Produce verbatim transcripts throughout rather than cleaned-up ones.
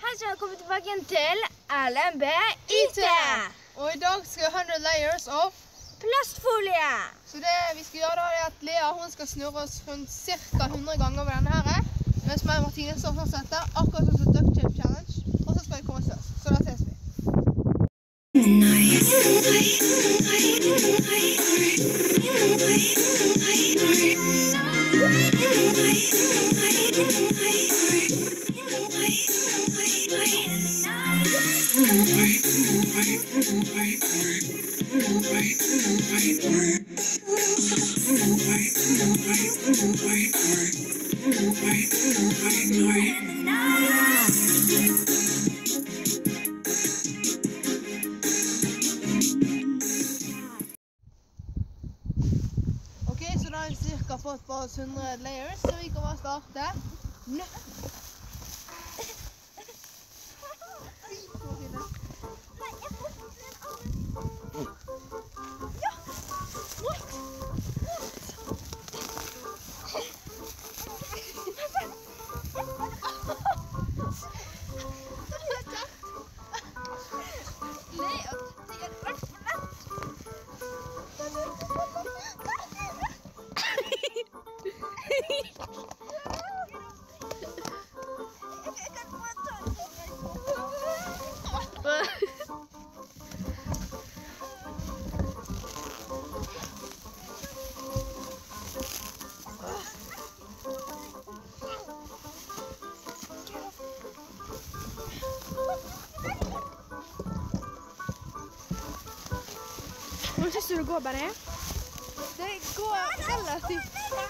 Hei, så velkommen tilbake til L M B I T. Og i dag skal vi ha hundre layers of plastfolie. Så det vi skal gjøre da er at Lea hun skal snurre oss rundt cirka hundre ganger over denne her. Mens meg og Martine står sånn sett der, akkurat som Duck Tape Challenge. Og så skal vi komme oss løs. Så da ses vi. Ok, så da har vi cirka fått på oss hundre layers, så vi kan bare starte nå. Hvordan synes du det går, Benny? Det går relativt bra.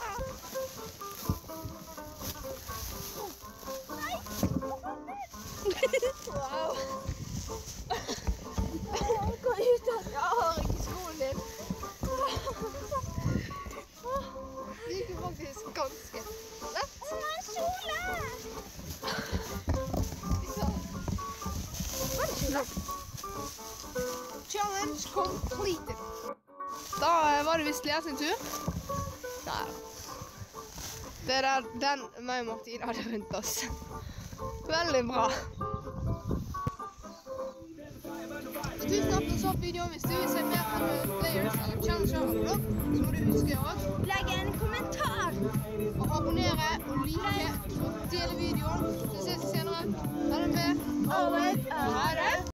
Wow. Gå ut da. Jeg har ikke skoen din. Det gikk jo faktisk ganske lett. Å, kjole! Challenge completed. Da var det visst Lea sin tur. Nei. Det er der, den meg og Martine hadde rundt oss. Veldig bra. Så tusen takk for så videoen. Hvis du vil se mer hundre layers eller challenge av vlogg, så må du huske å legge en kommentar. og abonnere og like og dele videoen. Så ses vi senere. Ha det med. Always. Ha det.